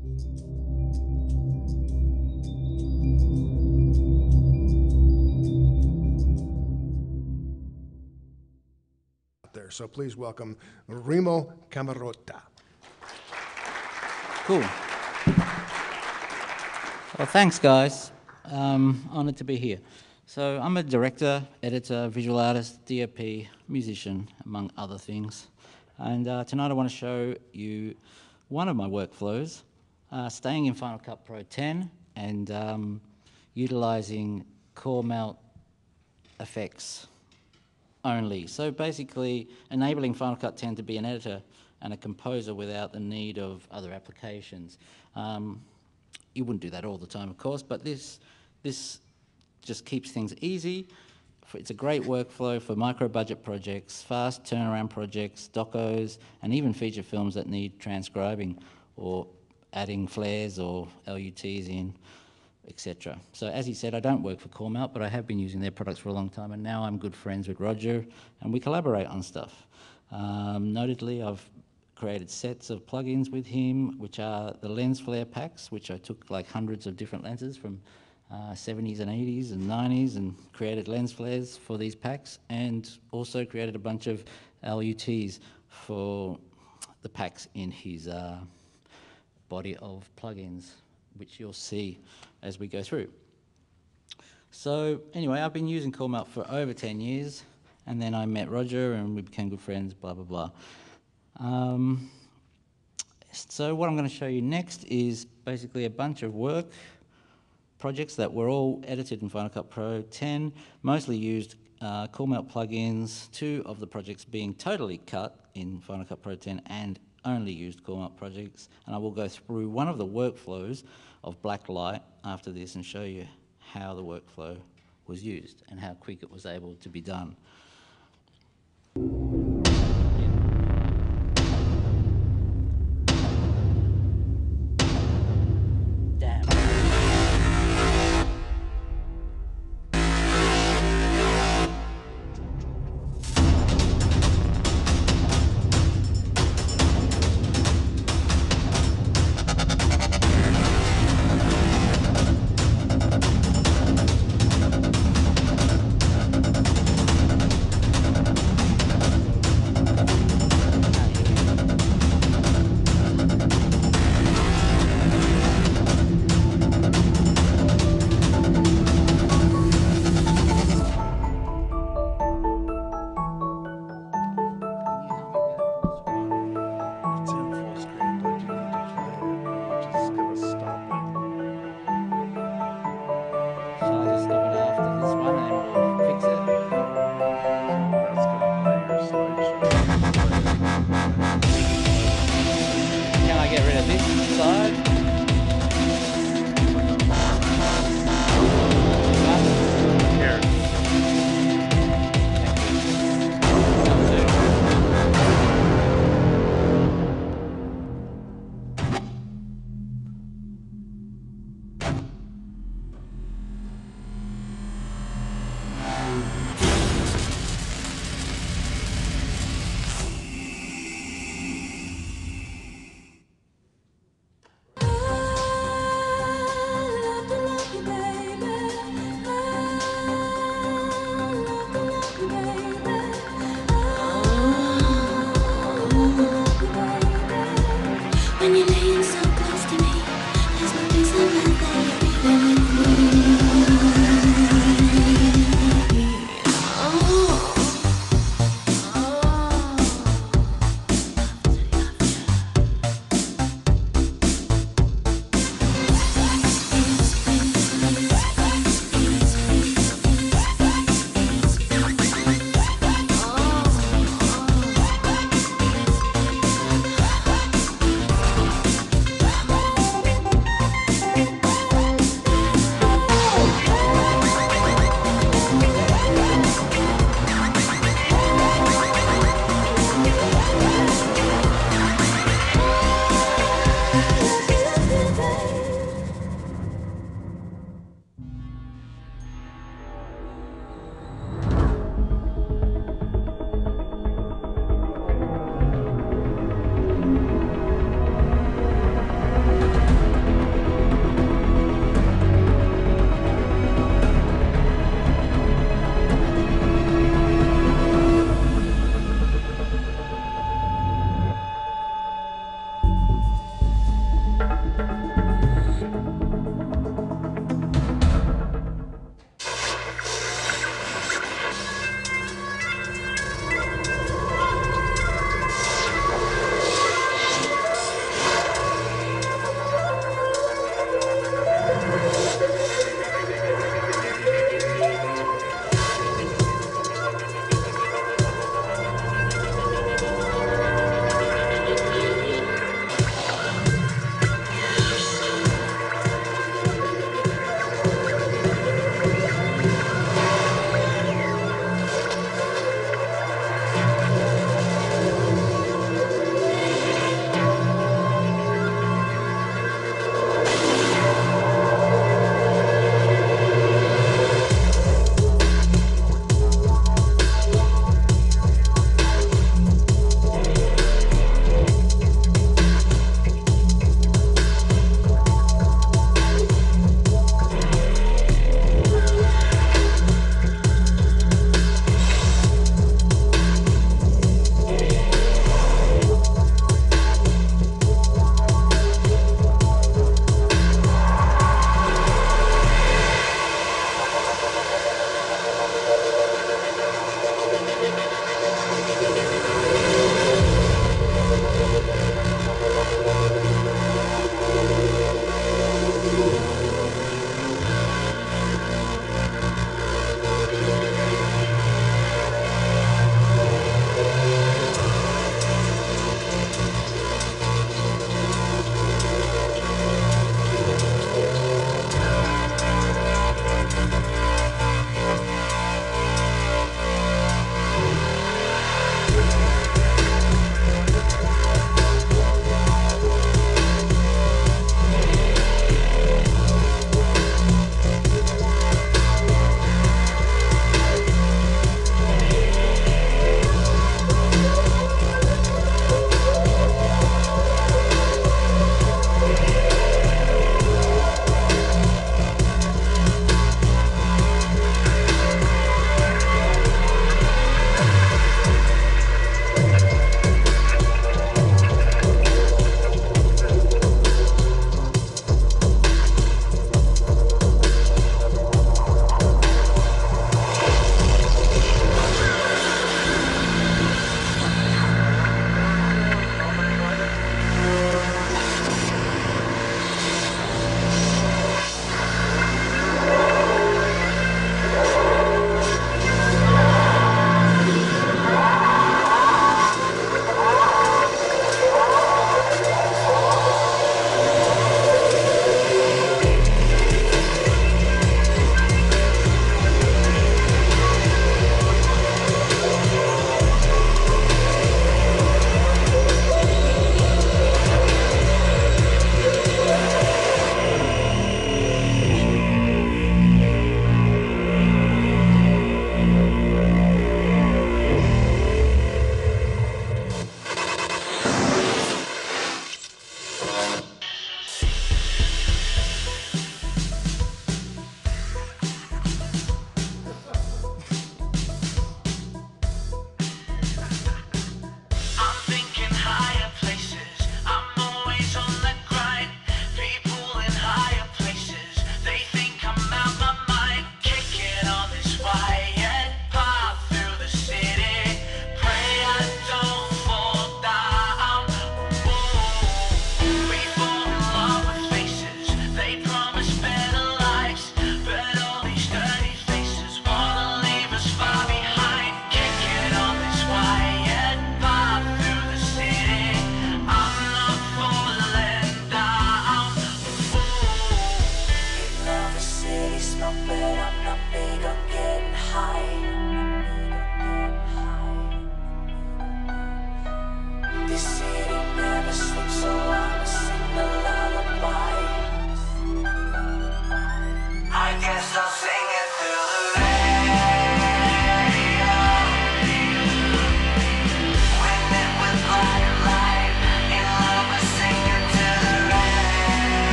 There, so please welcome Remo Camerota. Cool. Well, thanks, guys. Honored to be here. So I'm a director, editor, visual artist, DOP, musician, among other things. And tonight I want to show you one of my workflows, staying in Final Cut Pro 10 and utilizing CoreMelt effects only. So basically enabling Final Cut 10 to be an editor and a composer without the need of other applications. You wouldn't do that all the time, of course, but this just keeps things easy. It's a great workflow for micro-budget projects, fast turnaround projects, docos, and even feature films that need transcribing or adding flares or LUTs in, etc. So as he said, I don't work for CoreMelt, but I have been using their products for a long time, and now I'm good friends with Roger, and we collaborate on stuff. Notedly, I've created sets of plugins with him, which are the lens flare packs, which I took like hundreds of different lenses from 70s and 80s and 90s and created lens flares for these packs, and also created a bunch of LUTs for the packs in his body of plugins, which you'll see as we go through. So anyway, I've been using CoreMelt for over 10 years, and then I met Roger and we became good friends, blah, blah, blah. So what I'm going to show you next is basically a bunch of work projects that were all edited in Final Cut Pro 10, mostly used CoreMelt plugins, 2 of the projects being totally cut in Final Cut Pro 10 and only used CoreMelt projects. And I will go through one of the workflows of black light after this and show you how the workflow was used and how quick it was able to be done.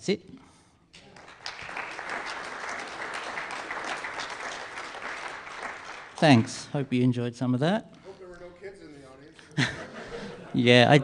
That's it. Thanks. Hope you enjoyed some of that. Hope there were no kids in the audience. Yeah,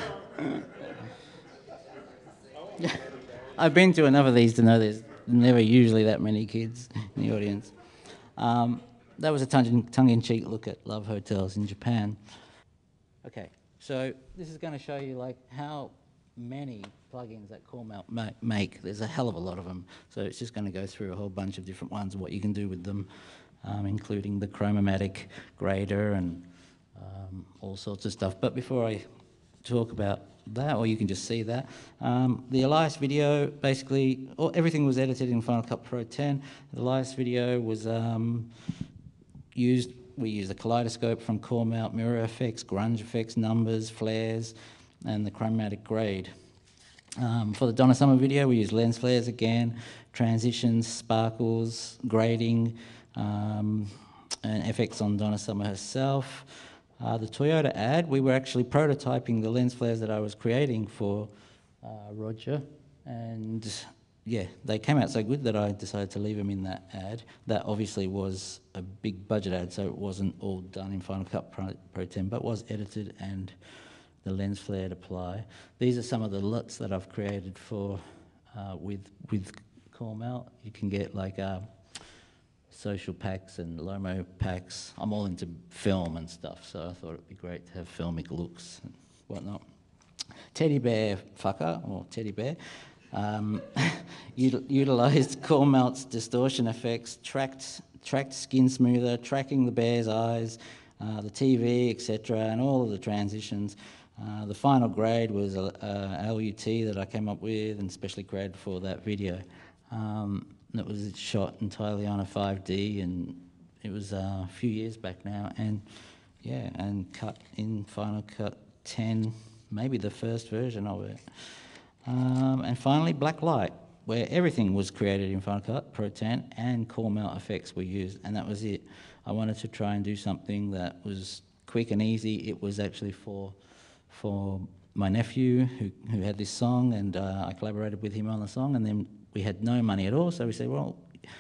I've been to enough of these to know there's never usually that many kids in the audience. That was a tongue-in-cheek look at love hotels in Japan. Okay, so this is going to show you like how many plugins that CoreMelt make. There's a hell of a lot of them. So it's just going to go through a whole bunch of different ones, what you can do with them, including the chromatic grader and all sorts of stuff. But before I talk about that, or you can just see that, the Elias video, basically, everything was edited in Final Cut Pro 10. The Elias video was we used a kaleidoscope from CoreMelt, mirror effects, grunge effects, numbers, flares, and the chromatic grade. For the Donna Summer video, we used lens flares again, transitions, sparkles, grading, and effects on Donna Summer herself. The Toyota ad, we were actually prototyping the lens flares that I was creating for Roger, and yeah, they came out so good that I decided to leave them in that ad. That obviously was a big budget ad, so it wasn't all done in Final Cut Pro 10, but was edited and the lens flare to apply. These are some of the LUTs that I've created for with CoreMelt. You can get like social packs and Lomo packs. I'm all into film and stuff, so I thought it'd be great to have filmic looks and whatnot. Teddy bear fucker, or teddy bear, utilised CoreMelt's distortion effects, tracked skin smoother, tracking the bear's eyes, the TV, etc., and all of the transitions. The final grade was a LUT that I came up with and specially created for that video. That was shot entirely on a 5D, and it was a few years back now, and yeah, and cut in Final Cut 10, maybe the first version of it. And finally, Black Light, where everything was created in Final Cut Pro 10 and CoreMelt effects were used, and that was it. I wanted to try and do something that was quick and easy. It was actually for my nephew who had this song, and I collaborated with him on the song, and then we had no money at all, so we said, well,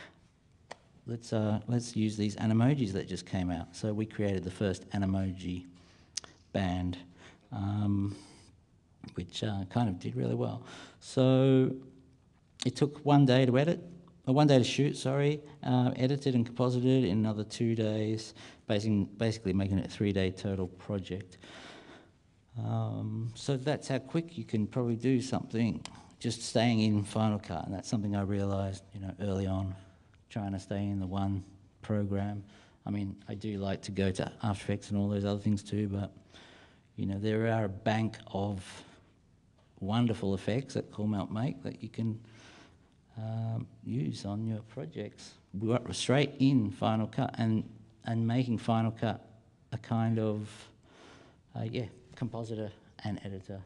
let's use these animojis that just came out. So we created the first Animoji band, which kind of did really well. So it took one day to shoot, edited and composited in another 2 days, basically making it a 3-day total project. So that's how quick you can probably do something, just staying in Final Cut, and that's something I realised, early on, trying to stay in the one program. I mean, I do like to go to After Effects and all those other things too, but there are a bank of wonderful effects that CoreMelt make that you can use on your projects. We got straight in Final Cut, and making Final Cut a kind of compositor and editor.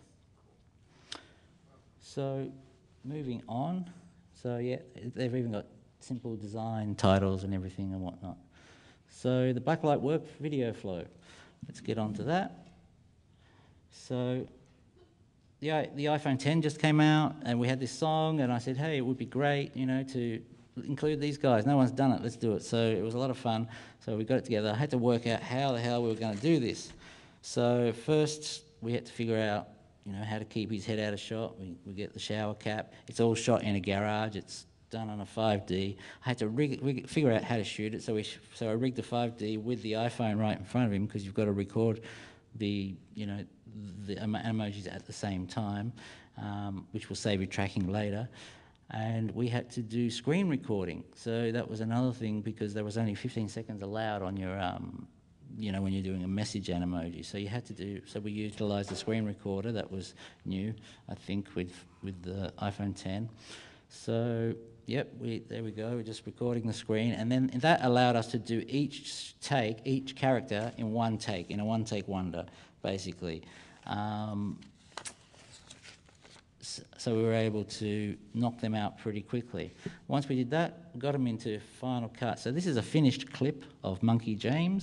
So moving on, so yeah, they've even got simple design titles and everything and whatnot. So the Blacklight work video flow, let's get on to that. So the iPhone 10 just came out, and we had this song, and I said, hey, it would be great, to include these guys. No one's done it, let's do it. So it was a lot of fun. So we got it together. I had to work out how the hell we were going to do this. So first we had to figure out, how to keep his head out of shot. We get the shower cap. It's all shot in a garage. It's done on a 5D. I had to figure out how to shoot it. So I rigged the 5D with the iPhone right in front of him, because you've got to record the emojis at the same time, which will save you tracking later. And we had to do screen recording. So that was another thing, because there was only 15 seconds allowed on your when you're doing a message emoji. So you had to do, so we utilised the screen recorder. That was new, I think, with the iPhone 10. So, yep, there we go, we're just recording the screen. And then that allowed us to do each character in one take, in a one-take wonder, basically. So we were able to knock them out pretty quickly. Once we did that, we got them into Final Cut. So this is a finished clip of Monkey James,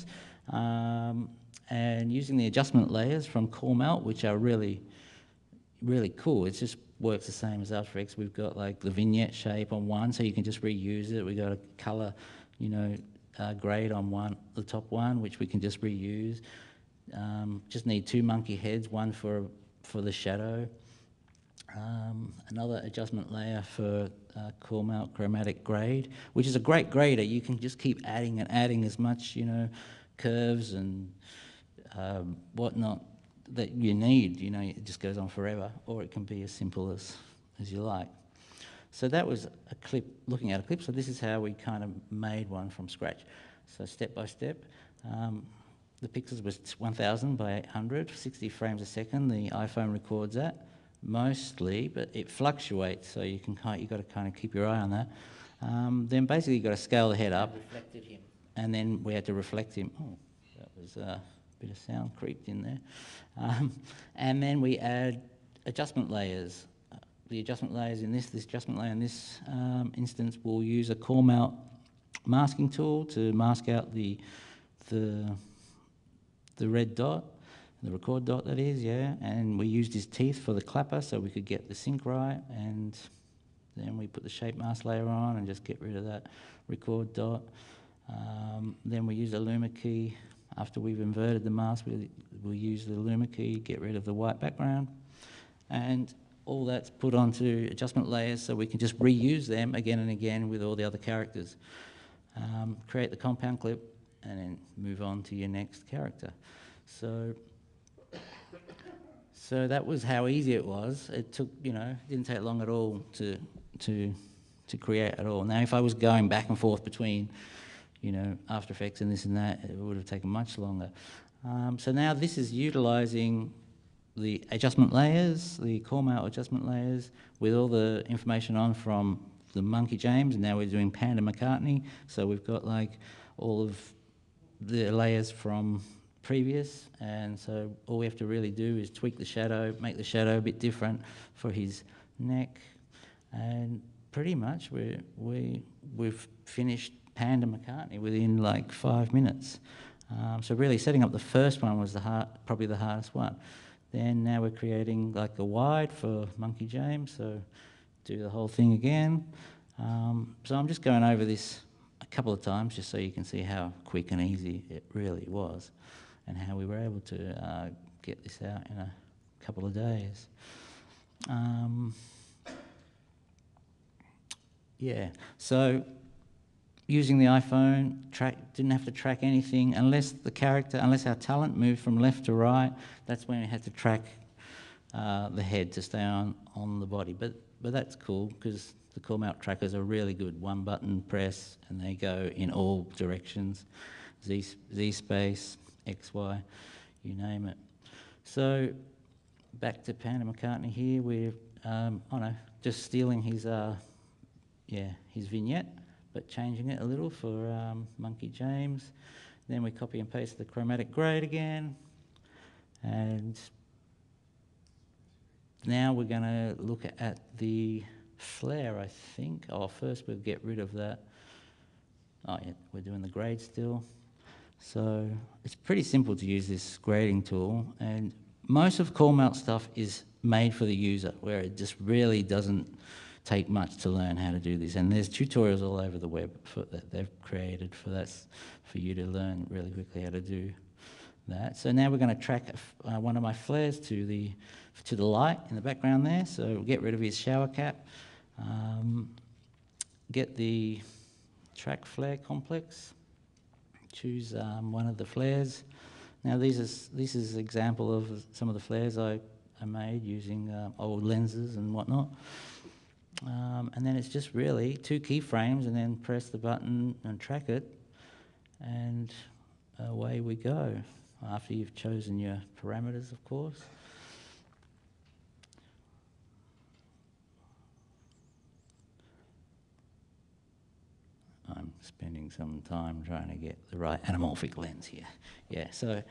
and using the adjustment layers from CoreMelt, which are really, really cool. It's just works the same as After Effects. We've got like the vignette shape on one, so you can just reuse it. We've got a color, grade on one, the top one, which we can just reuse. Just need 2 monkey heads, one for the shadow. Another adjustment layer for CoreMelt Chromatic Grade, which is a great grader. You can just keep adding and adding as much, curves and whatnot that you need. It just goes on forever, or it can be as simple as you like. So that was a clip, looking at a clip. So this is how we kind of made one from scratch. So step by step. The pixels was 1000 by 800, 60 frames a second. The iPhone records that mostly, but it fluctuates, so you've got to kind of keep your eye on that. Then basically you've got to scale the head up. Reflected him. And then we had to reflect him. Oh, that was a bit of sound creeped in there. And then we add adjustment layers. The adjustment layers in this adjustment layer in this instance, we'll use a CoreMelt masking tool to mask out the red dot, the record dot that is, yeah. And we used his teeth for the clapper so we could get the sync right, and then we put the shape mask layer on and just get rid of that record dot. Then we use a luma key. After we've inverted the mask, we'll use the luma key, get rid of the white background. And all that's put onto adjustment layers so we can just reuse them again and again with all the other characters. Create the compound clip and then move on to your next character. So that was how easy it was. It took, didn't take long at all to create at all. Now, if I was going back and forth between, After Effects and this and that, it would have taken much longer. So now this is utilising the adjustment layers, the CoreMelt adjustment layers, with all the information on from the Monkey James, and now we're doing Panda McCartney. So we've got like all of the layers from previous, and so all we have to really do is tweak the shadow, make the shadow a bit different for his neck, and pretty much we've finished Panda McCartney within like 5 minutes. So really setting up the first one was probably the hardest one. Then now we're creating like a wide for Monkey James, so do the whole thing again. So I'm just going over this a couple of times just so you can see how quick and easy it really was and how we were able to get this out in a couple of days. Yeah, so using the iPhone, didn't have to track anything unless our talent moved from left to right. That's when we had to track the head to stay on the body. But that's cool because the CoreMelt trackers are really good. One button press and they go in all directions. Z space, X, Y, you name it. So back to Panda McCartney here. We're just stealing his vignette, but changing it a little for Monkey James. Then we copy and paste the chromatic grade again. And now we're going to look at the flare, I think. Oh, first we'll get rid of that. Oh, yeah, we're doing the grade still. So it's pretty simple to use this grading tool. And most of CoreMelt stuff is made for the user, where it just really doesn't take much to learn how to do this, and there's tutorials all over the web that they've created for you to learn really quickly how to do that. So now we're going to track one of my flares to the light in the background there. So we'll get rid of his shower cap, get the track flare complex, choose one of the flares. Now this is an example of some of the flares I made using old lenses and whatnot. And then it's just really 2 keyframes and then press the button and track it, and away we go, after you've chosen your parameters, of course. I'm spending some time trying to get the right anamorphic lens here. Yeah,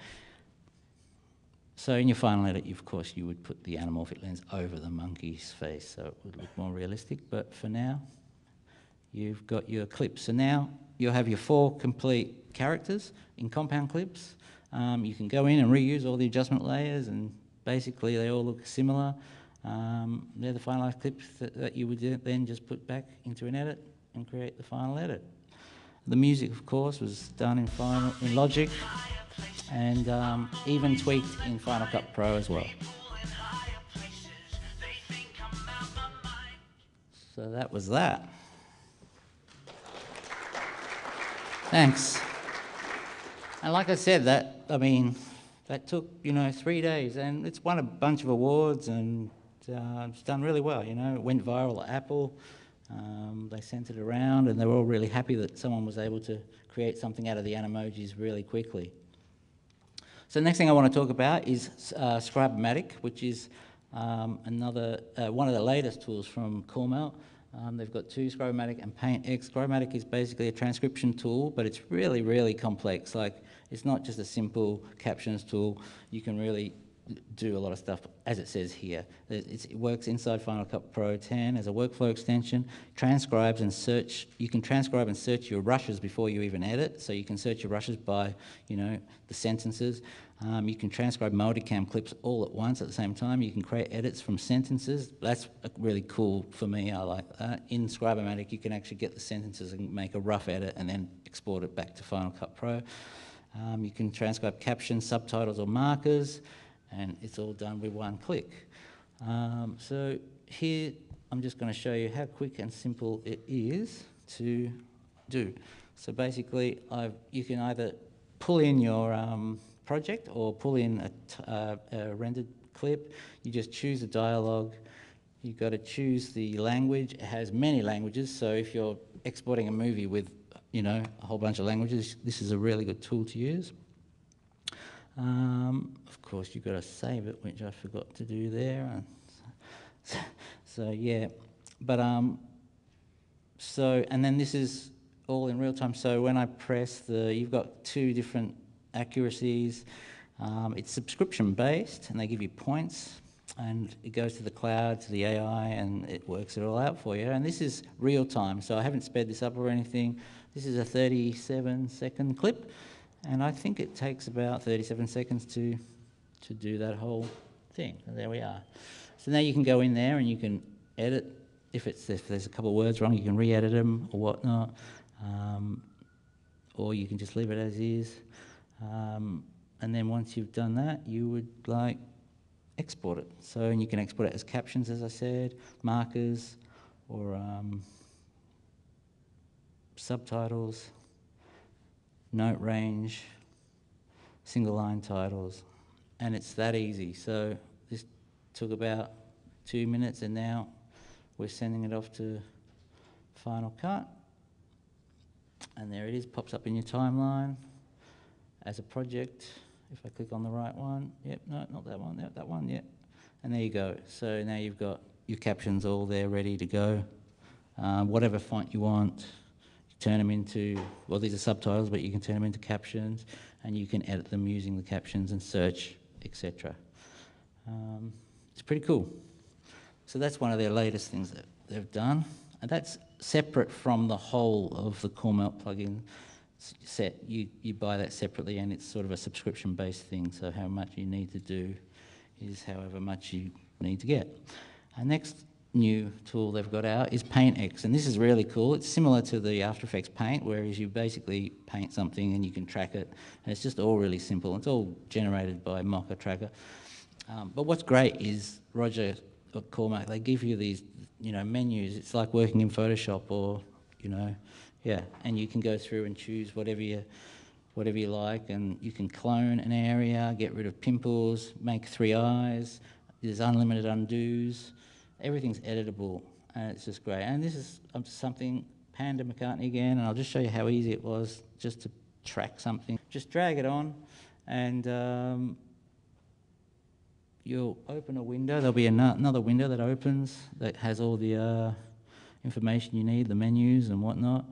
so in your final edit, of course, you would put the anamorphic lens over the monkey's face so it would look more realistic. But for now, you've got your clips. So now you'll have your 4 complete characters in compound clips. You can go in and reuse all the adjustment layers, and basically they all look similar. They're the finalized clips that you would then just put back into an edit and create the final edit. The music, of course, was done in Logic and even tweaked in Final Cut Pro as well. So that was that. Thanks. And like I said, that took 3 days, and it's won a bunch of awards, and it's done really well. It went viral at Apple. They sent it around, and they were all really happy that someone was able to create something out of the Animojis really quickly. So the next thing I want to talk about is Scribe-O-Matic, which is another one of the latest tools from CoreMelt. They've got two, Scribe-O-Matic and PaintX. Scribe-O-Matic is basically a transcription tool, but it's really, really complex. Like, it's not just a simple captions tool. You can really do a lot of stuff, as it says here. It works inside Final Cut Pro 10 as a workflow extension, transcribes and search. You can transcribe and search your rushes before you even edit, so you can search your rushes by, the sentences. You can transcribe multicam clips all at once at the same time. You can create edits from sentences. That's really cool for me. I like that. In Scribe-O-Matic, you can actually get the sentences and make a rough edit and then export it back to Final Cut Pro. You can transcribe captions, subtitles, or markers, and it's all done with one click. So here, I'm just going to show you how quick and simple it is to do. So basically, you can either pull in your project or pull in a rendered clip. You just choose a dialogue. You've got to choose the language. It has many languages, so if you're exporting a movie with a whole bunch of languages, this is a really good tool to use. Of course, you've got to save it, which I forgot to do there. So yeah, but and then this is all in real time. So when I press you've got two different accuracies. It's subscription based, and they give you points, and it goes to the cloud, to the AI, and it works it all out for you. And this is real time, so I haven't sped this up or anything. This is a 37-second clip, and I think it takes about 37 seconds to do that whole thing. And there we are. So now you can go in there and you can edit. If there's a couple of words wrong, you can re-edit them or whatnot, or you can just leave it as is. And then once you've done that, you would export it. And you can export it as captions, as I said, markers, or subtitles, note range, single line titles, and it's that easy. So this took about 2 minutes, and now we're sending it off to Final Cut, and there it is, pops up in your timeline as a project. If I click on the right one, yep, no, not that one, that one, yep. And there you go. So now you've got your captions all there ready to go. Whatever font you want, you turn them into, well, these are subtitles, but you can turn them into captions, and you can edit them using the captions and search, etc. It's pretty cool. So that's one of their latest things that they've done. And that's separate from the whole of the CoreMelt plugin set. You buy that separately, and it's sort of a subscription-based thing, so how much you need to do is however much you need to get. Our next new tool they've got out is PaintX, and this is really cool. It's similar to the After Effects Paint, whereas you basically paint something and you can track it, and it's just all really simple. It's all generated by Mocha Tracker. But what's great is Roger at CoreMelt, they give you these menus. It's like working in Photoshop, or yeah, and you can go through and choose whatever you like, and you can clone an area, get rid of pimples, make 3 eyes. There's unlimited undos. Everything's editable, and it's just great. And this is something Panda McCartney again, and I'll just show you how easy it was just to track something. Just drag it on, and you'll open a window. There'll be another window that opens that has all the information you need, the menus and whatnot.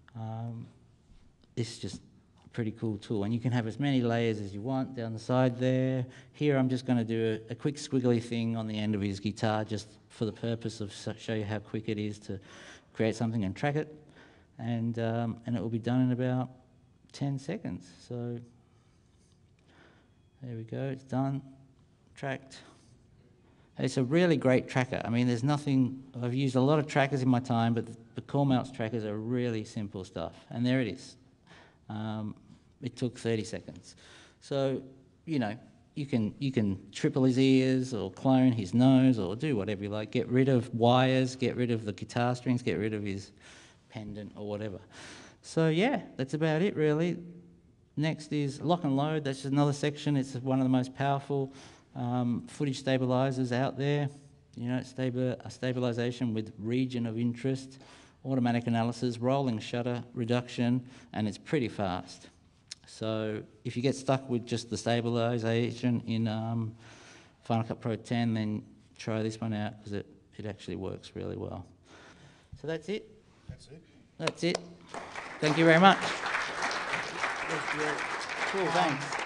It's just a pretty cool tool, and you can have as many layers as you want down the side there. Here I'm just going to do a quick squiggly thing on the end of his guitar, just for the purpose of show you how quick it is to create something and track it, and it will be done in about 10 seconds. So there we go, it's done, tracked, It's a really great tracker. I mean, there's nothing, I've used a lot of trackers in my time, but the CoreMelt's trackers are really simple stuff. And there it is. It took 30 seconds. So, you know, you can triple his ears or clone his nose or do whatever you like. Get rid of wires, get rid of the guitar strings, get rid of his pendant or whatever. So yeah, that's about it really. Next is lock and load. That's just another section. It's one of the most powerful footage stabilizers out there. You know, a stabilization with region of interest, automatic analysis, rolling shutter reduction, and it's pretty fast. So if you get stuck with just the stabilization in Final Cut Pro 10, then try this one out because it actually works really well. So that's it. That's it. That's it. Thank you very much. Cool, thanks.